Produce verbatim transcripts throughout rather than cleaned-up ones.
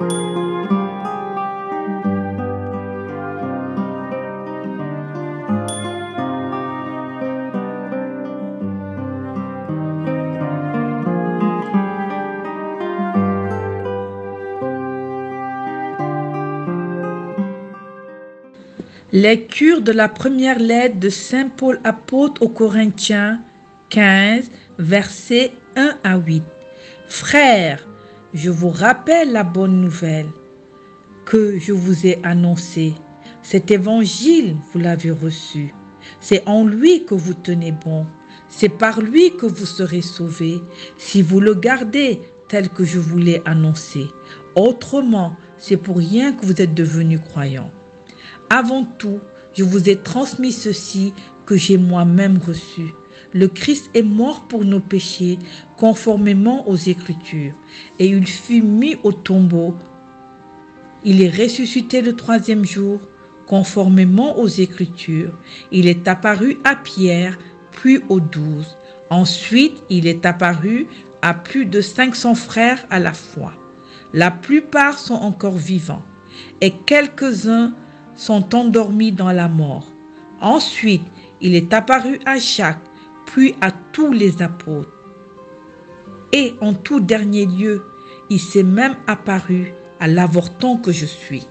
Lecture de la première lettre de saint Paul apôtre aux Corinthiens quinze, versets un à huit. Frères, je vous rappelle la bonne nouvelle que je vous ai annoncée. Cet évangile, vous l'avez reçu. C'est en lui que vous tenez bon. C'est par lui que vous serez sauvés, si vous le gardez tel que je vous l'ai annoncé. Autrement, c'est pour rien que vous êtes devenus croyants. Avant tout, je vous ai transmis ceci que j'ai moi-même reçu. Le Christ est mort pour nos péchés, conformément aux Écritures, et il fut mis au tombeau. Il est ressuscité le troisième jour, conformément aux Écritures. Il est apparu à Pierre, puis aux douze. Ensuite, il est apparu à plus de cinq cents frères à la fois. La plupart sont encore vivants, et quelques-uns sont endormis dans la mort. Ensuite, il est apparu à Jacques, puis à tous les apôtres. Et en tout dernier lieu, il s'est même apparu à l'avorton que je suis.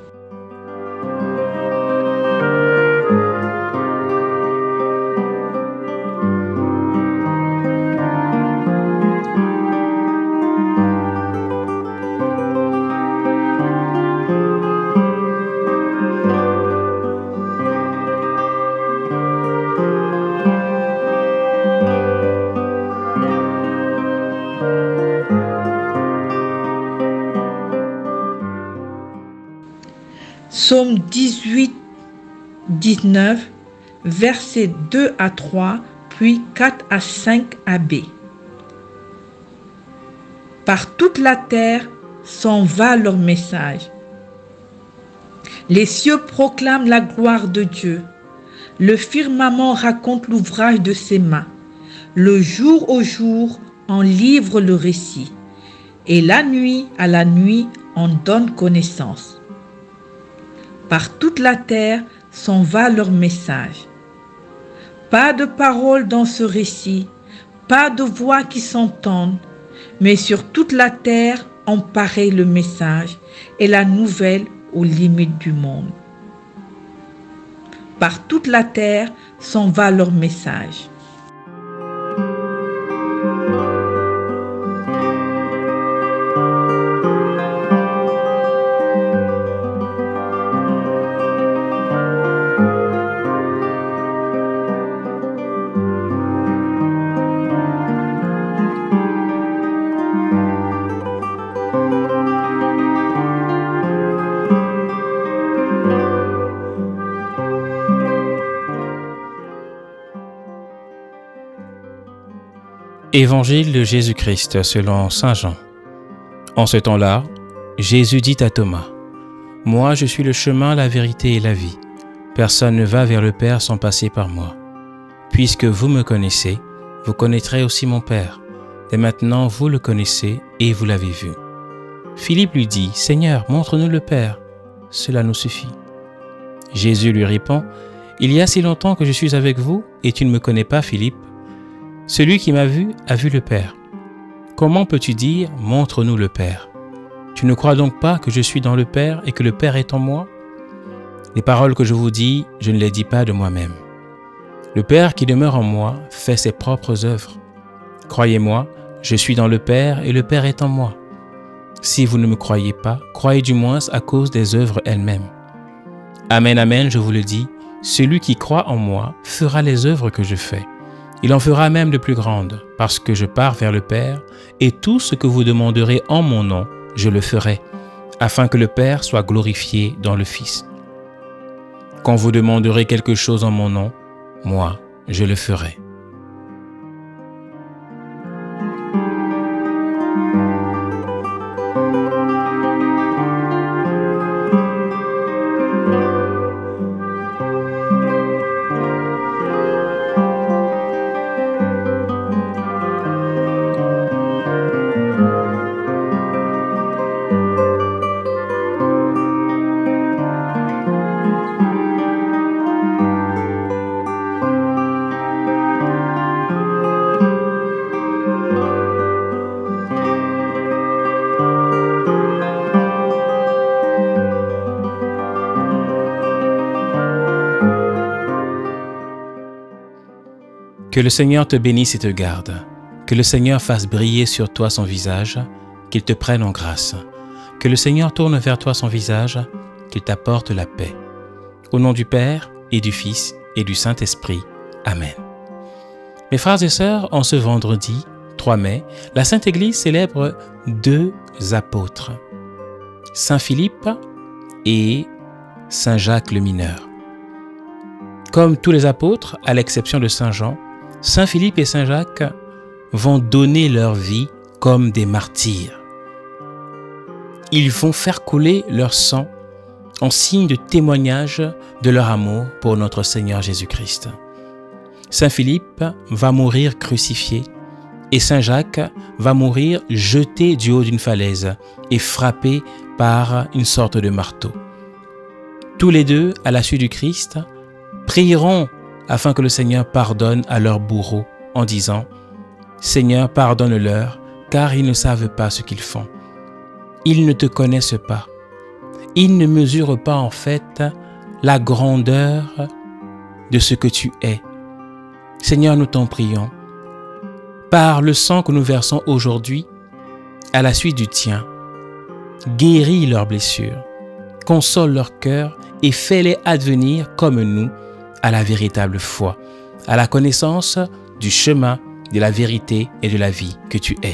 Psaume dix-huit, dix-neuf, versets deux à trois, puis quatre à cinq a b. Par toute la terre s'en va leur message. Les cieux proclament la gloire de Dieu. Le firmament raconte l'ouvrage de ses mains. Le jour au jour en livre le récit. Et la nuit à la nuit en donne connaissance. Par toute la terre s'en va leur message. Pas de parole dans ce récit, pas de voix qui s'entendent, mais sur toute la terre en paraît le message et la nouvelle aux limites du monde. Par toute la terre s'en va leur message. Évangile de Jésus-Christ selon saint Jean. En ce temps-là, Jésus dit à Thomas, « Moi, je suis le chemin, la vérité et la vie. Personne ne va vers le Père sans passer par moi. Puisque vous me connaissez, vous connaîtrez aussi mon Père. Et maintenant, vous le connaissez et vous l'avez vu. » Philippe lui dit, « Seigneur, montre-nous le Père. Cela nous suffit. » Jésus lui répond, « Il y a si longtemps que je suis avec vous et tu ne me connais pas, Philippe. Celui qui m'a vu a vu le Père. Comment peux-tu dire « Montre-nous le Père » ? Tu ne crois donc pas que je suis dans le Père et que le Père est en moi ? Les paroles que je vous dis, je ne les dis pas de moi-même. Le Père qui demeure en moi fait ses propres œuvres. Croyez-moi, je suis dans le Père et le Père est en moi. Si vous ne me croyez pas, croyez du moins à cause des œuvres elles-mêmes. Amen, amen, je vous le dis, celui qui croit en moi fera les œuvres que je fais. Il en fera même de plus grandes, parce que je pars vers le Père, et tout ce que vous demanderez en mon nom, je le ferai, afin que le Père soit glorifié dans le Fils. Quand vous demanderez quelque chose en mon nom, moi, je le ferai. Que le Seigneur te bénisse et te garde. Que le Seigneur fasse briller sur toi son visage, qu'il te prenne en grâce. Que le Seigneur tourne vers toi son visage, qu'il t'apporte la paix. Au nom du Père et du Fils et du Saint-Esprit. Amen. Mes frères et sœurs, en ce vendredi trois mai, la Sainte Église célèbre deux apôtres, Saint Philippe et Saint Jacques le Mineur. Comme tous les apôtres, à l'exception de Saint Jean, Saint Philippe et Saint Jacques vont donner leur vie comme des martyrs. Ils vont faire couler leur sang en signe de témoignage de leur amour pour notre Seigneur Jésus-Christ. Saint Philippe va mourir crucifié et Saint Jacques va mourir jeté du haut d'une falaise et frappé par une sorte de marteau. Tous les deux, à la suite du Christ, prieront afin que le Seigneur pardonne à leurs bourreaux en disant « Seigneur, pardonne-leur, car ils ne savent pas ce qu'ils font. Ils ne te connaissent pas. Ils ne mesurent pas en fait la grandeur de ce que tu es. Seigneur, nous t'en prions. Par le sang que nous versons aujourd'hui, à la suite du tien, guéris leurs blessures, console leur cœur et fais-les advenir comme nous à la véritable foi, à la connaissance du chemin, de la vérité et de la vie que tu es. »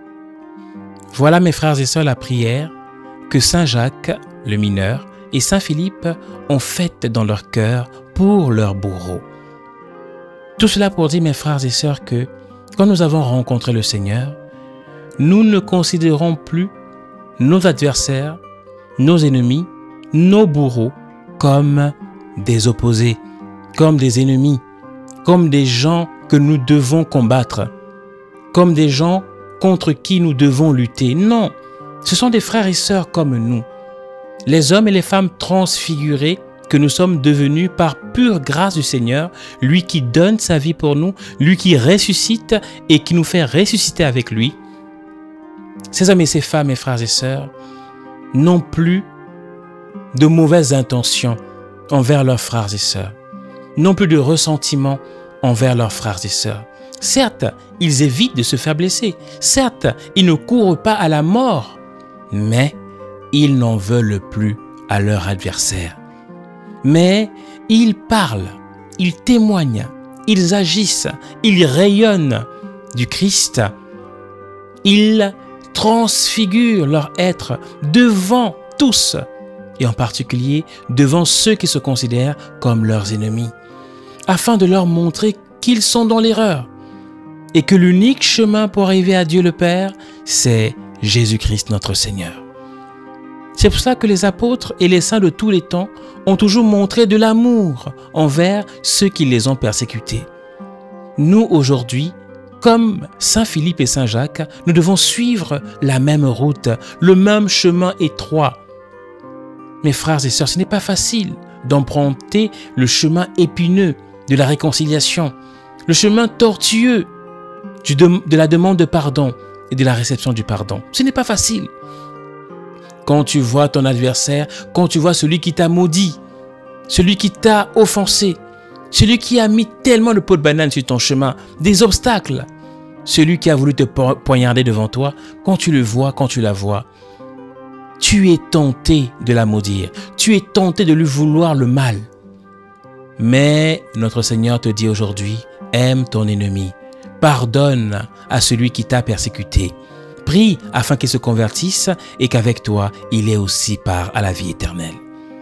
Voilà, mes frères et sœurs, la prière que Saint Jacques, le mineur, et Saint Philippe ont faite dans leur cœur pour leurs bourreaux. Tout cela pour dire, mes frères et sœurs, que quand nous avons rencontré le Seigneur, nous ne considérons plus nos adversaires, nos ennemis, nos bourreaux comme des opposés, comme des ennemis, comme des gens que nous devons combattre, comme des gens contre qui nous devons lutter. Non, ce sont des frères et sœurs comme nous, les hommes et les femmes transfigurés que nous sommes devenus par pure grâce du Seigneur, lui qui donne sa vie pour nous, lui qui ressuscite et qui nous fait ressusciter avec lui. Ces hommes et ces femmes, mes frères et sœurs, n'ont plus de mauvaises intentions envers leurs frères et sœurs, n'ont plus de ressentiment envers leurs frères et sœurs. Certes, ils évitent de se faire blesser. Certes, ils ne courent pas à la mort, mais ils n'en veulent plus à leur adversaire. Mais ils parlent, ils témoignent, ils agissent, ils rayonnent du Christ. Ils transfigurent leur être devant tous, et en particulier devant ceux qui se considèrent comme leurs ennemis, afin de leur montrer qu'ils sont dans l'erreur et que l'unique chemin pour arriver à Dieu le Père, c'est Jésus-Christ notre Seigneur. C'est pour ça que les apôtres et les saints de tous les temps ont toujours montré de l'amour envers ceux qui les ont persécutés. Nous, aujourd'hui, comme Saint Philippe et Saint Jacques, nous devons suivre la même route, le même chemin étroit. Mes frères et sœurs, ce n'est pas facile d'emprunter le chemin épineux de la réconciliation, le chemin tortueux du de, de la demande de pardon et de la réception du pardon. Ce n'est pas facile. Quand tu vois ton adversaire, quand tu vois celui qui t'a maudit, celui qui t'a offensé, celui qui a mis tellement de peau de banane sur ton chemin, des obstacles, celui qui a voulu te poignarder devant toi, quand tu le vois, quand tu la vois, tu es tenté de la maudire, tu es tenté de lui vouloir le mal. Mais notre Seigneur te dit aujourd'hui, aime ton ennemi, pardonne à celui qui t'a persécuté, prie afin qu'il se convertisse et qu'avec toi, il ait aussi part à la vie éternelle.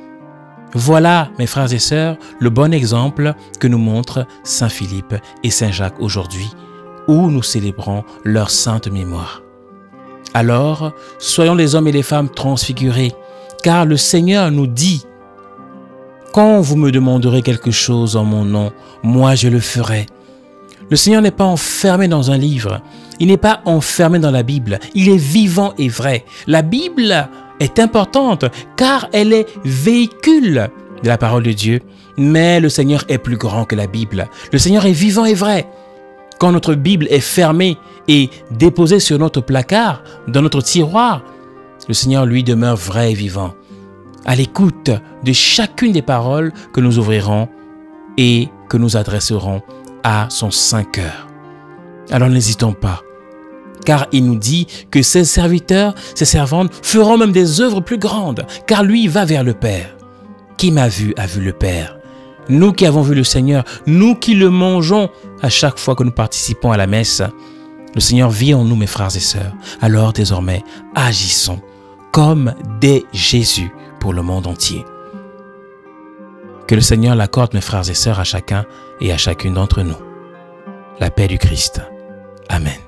Voilà, mes frères et sœurs, le bon exemple que nous montrent Saint Philippe et Saint Jacques aujourd'hui, où nous célébrons leur sainte mémoire. Alors, soyons les hommes et les femmes transfigurés, car le Seigneur nous dit « Quand vous me demanderez quelque chose en mon nom, moi je le ferai. » Le Seigneur n'est pas enfermé dans un livre, il n'est pas enfermé dans la Bible, il est vivant et vrai. La Bible est importante car elle est véhicule de la parole de Dieu, mais le Seigneur est plus grand que la Bible. Le Seigneur est vivant et vrai. Quand notre Bible est fermée et déposée sur notre placard, dans notre tiroir, le Seigneur, lui, demeure vrai et vivant, à l'écoute de chacune des paroles que nous ouvrirons et que nous adresserons à son saint cœur. Alors n'hésitons pas, car il nous dit que ses serviteurs, ses servantes feront même des œuvres plus grandes, car lui va vers le Père. Qui m'a vu a vu le Père. Nous qui avons vu le Seigneur, nous qui le mangeons à chaque fois que nous participons à la messe, le Seigneur vit en nous, mes frères et sœurs. Alors désormais, agissons comme des Jésus pour le monde entier. Que le Seigneur l'accorde, mes frères et sœurs, à chacun et à chacune d'entre nous. La paix du Christ. Amen.